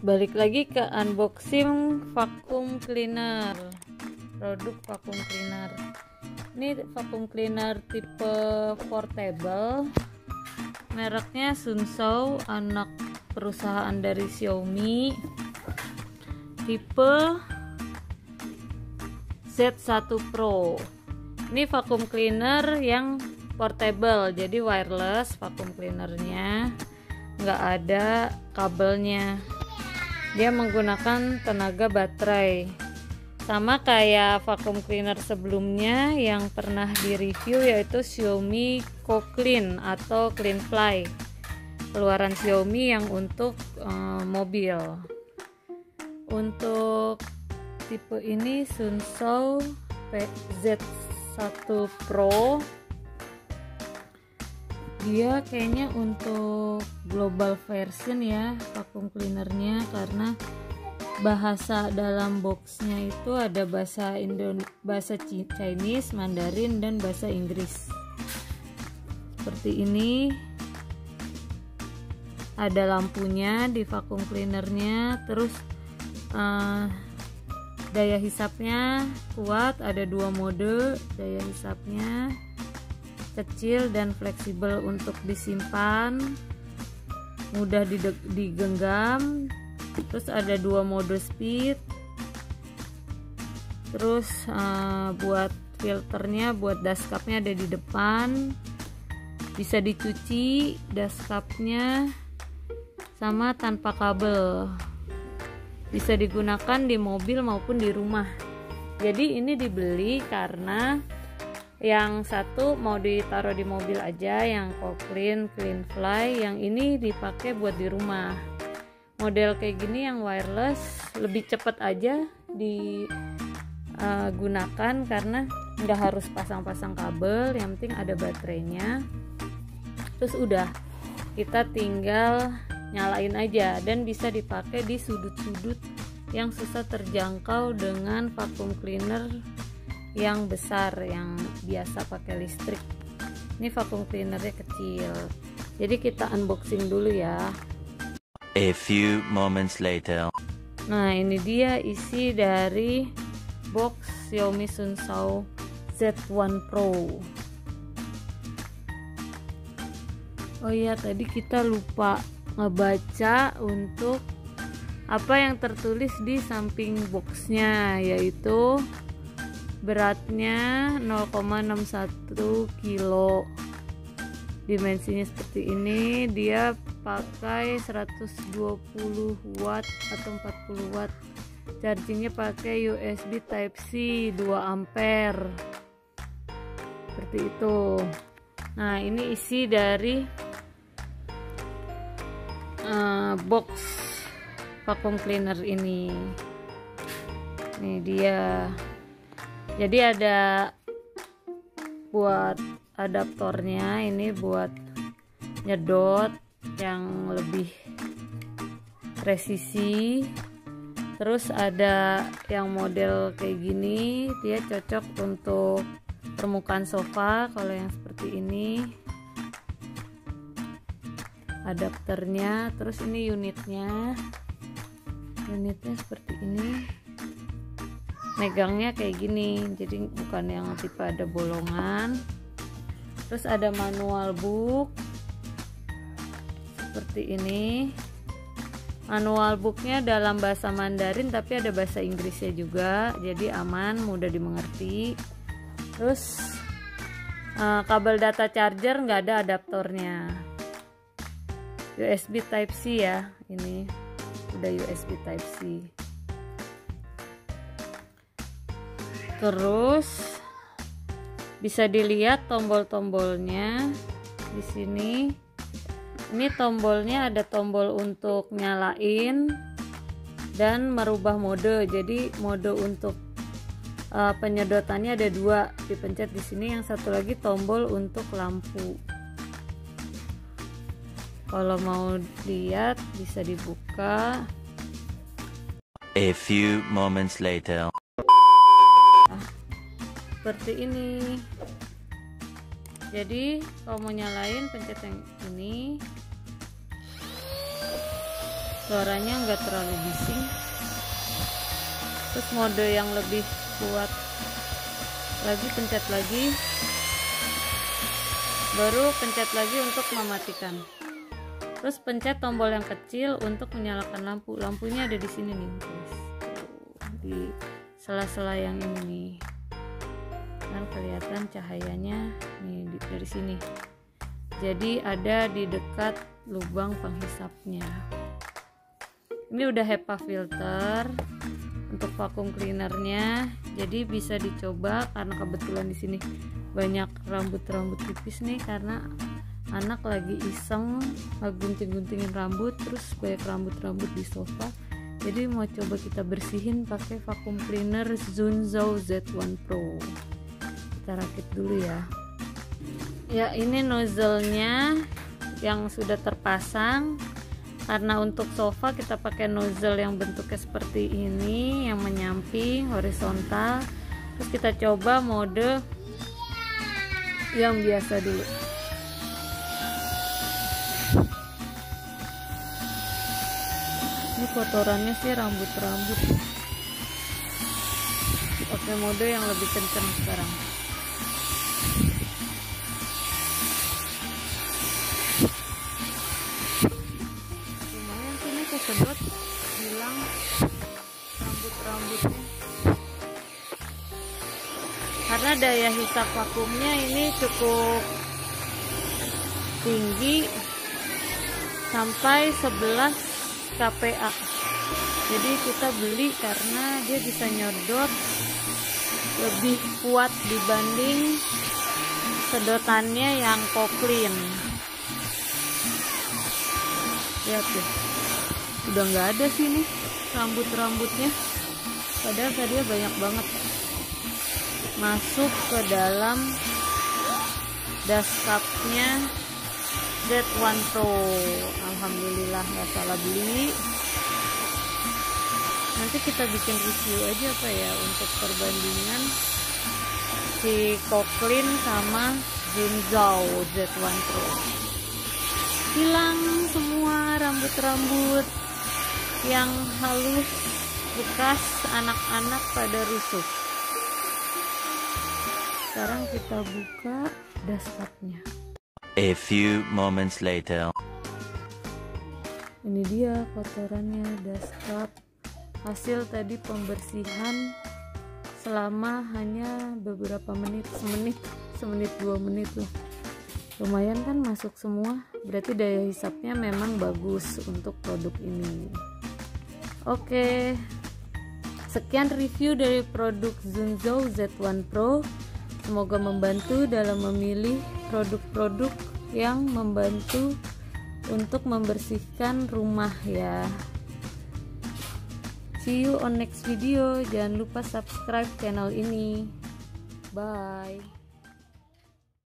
Balik lagi ke unboxing vacuum cleaner, produk vacuum cleaner. Ini vacuum cleaner tipe portable, mereknya Sunshou, anak perusahaan dari Xiaomi, tipe Z1 Pro. Ini vacuum cleaner yang portable, jadi wireless vacuum cleanernya, nggak ada kabelnya. Dia menggunakan tenaga baterai, sama kayak vacuum cleaner sebelumnya yang pernah di-review, yaitu Xiaomi CoClean atau CleanFly, keluaran Xiaomi yang untuk mobil. Untuk tipe ini Sunshou Z1 Pro, dia kayaknya untuk global version ya vacuum cleanernya, karena bahasa dalam boxnya itu ada bahasa Chinese, Mandarin, dan bahasa Inggris. Seperti ini, ada lampunya di vacuum cleanernya, terus daya hisapnya kuat, ada 2 mode daya hisapnya, kecil dan fleksibel untuk disimpan, mudah digenggam. Terus ada 2 mode speed. Terus buat filternya, buat dashcapnya ada di depan, bisa dicuci dashcapnya, sama tanpa kabel, bisa digunakan di mobil maupun di rumah. Jadi ini dibeli karena yang satu mau ditaruh di mobil aja, yang CoClean, CleanFly, yang ini dipakai buat di rumah. Model kayak gini yang wireless lebih cepat aja digunakan, karena nggak harus pasang-pasang kabel, yang penting ada baterainya. Terus udah, kita tinggal nyalain aja, dan bisa dipakai di sudut-sudut yang susah terjangkau dengan vacuum cleaner yang besar, yang biasa pakai listrik. Ini vacuum cleanernya kecil, jadi kita unboxing dulu ya. A few moments later. Nah, ini dia isi dari box Xiaomi Sunshou Z1 Pro. Oh iya, tadi kita lupa ngebaca untuk apa yang tertulis di samping boxnya, yaitu beratnya 0,61 kilo, dimensinya seperti ini. Dia pakai 120 watt atau 40 watt, chargingnya pakai USB Type C 2 ampere, seperti itu. Nah, ini isi dari box vacuum cleaner ini. Ini dia. Jadi ada buat adaptornya, ini buat nyedot yang lebih presisi. Terus ada yang model kayak gini, dia cocok untuk permukaan sofa. Kalau yang seperti ini adapternya. Terus ini unitnya seperti ini, megangnya kayak gini, jadi bukan yang tipe ada bolongan. Terus ada manual book seperti ini. Manual booknya dalam bahasa Mandarin, tapi ada bahasa Inggrisnya juga, jadi aman, mudah dimengerti. Terus kabel data charger nggak ada adaptornya, USB Type C ya, ini udah USB Type C. Terus bisa dilihat tombol-tombolnya di sini. Ini tombolnya ada tombol untuk nyalain dan merubah mode. Jadi mode untuk penyedotannya ada 2, dipencet di sini. Yang satu lagi tombol untuk lampu. Kalau mau lihat bisa dibuka. A few moments later. Seperti ini. Jadi kalau mau nyalain, pencet yang ini. suaranya nggak terlalu bising. Terus mode yang lebih kuat lagi, pencet lagi, baru pencet lagi untuk mematikan. Terus pencet tombol yang kecil untuk menyalakan lampu. Lampunya ada di sini nih guys, di sela-sela yang ini nih, kan kelihatan cahayanya nih dari sini. Jadi ada di dekat lubang penghisapnya. Ini udah HEPA filter untuk vacuum cleanernya, jadi bisa dicoba karena kebetulan di sini banyak rambut-rambut tipis nih, karena anak lagi iseng gunting-guntingin rambut, terus banyak rambut-rambut di sofa. Jadi mau coba kita bersihin pakai vacuum cleaner Zunzou Z1 Pro. Kita rakit dulu ya. Ya, ini nozzle-nya yang sudah terpasang. Karena untuk sofa kita pakai nozzle yang bentuknya seperti ini, yang menyamping horizontal. Terus kita coba mode yang biasa dulu. Ini kotorannya sih rambut-rambut. Pakai mode yang lebih kencang sekarang. Sedot hilang rambut-rambutnya, karena daya hisap vakumnya ini cukup tinggi sampai 11 kPa. Jadi kita beli karena dia bisa nyedot lebih kuat dibanding sedotannya yang Coclean. Lihat tuh, udah nggak ada sih nih rambut-rambutnya, padahal tadinya banyak banget masuk ke dalam dashcapnya Z1 Pro. Alhamdulillah nggak salah beli. Nanti kita bikin review aja apa ya untuk perbandingan si Coclean sama Zunzou Z1 Pro. Hilang semua rambut-rambut yang halus bekas anak-anak pada rusuk. Sekarang kita buka dashcapnya. A few moments later. Ini dia kotorannya dashcap. Hasil tadi pembersihan selama hanya beberapa menit, semenit 2 menit lah. Lumayan kan masuk semua, berarti daya hisapnya memang bagus untuk produk ini. Oke, sekian review dari produk Zunzou Z1 Pro. Semoga membantu dalam memilih produk-produk yang membantu untuk membersihkan rumah ya. See you on next video. Jangan lupa subscribe channel ini. Bye.